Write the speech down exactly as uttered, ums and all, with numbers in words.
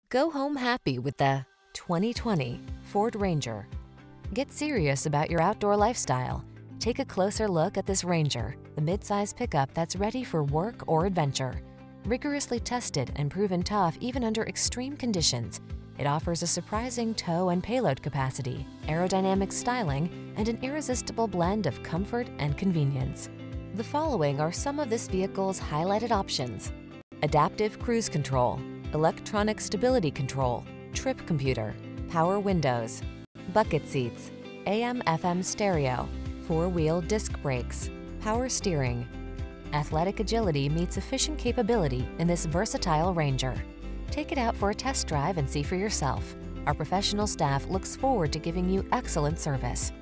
Go home happy with the twenty twenty Ford Ranger. Get serious about your outdoor lifestyle. Take a closer look at this Ranger, the midsize pickup that's ready for work or adventure. Rigorously tested and proven tough even under extreme conditions, it offers a surprising tow and payload capacity, aerodynamic styling, and an irresistible blend of comfort and convenience. The following are some of this vehicle's highlighted options: adaptive cruise control, electronic stability control, trip computer, power windows, bucket seats, A M F M stereo, four-wheel disc brakes, power steering. Athletic agility meets efficient capability in this versatile Ranger. Take it out for a test drive and see for yourself. Our professional staff looks forward to giving you excellent service.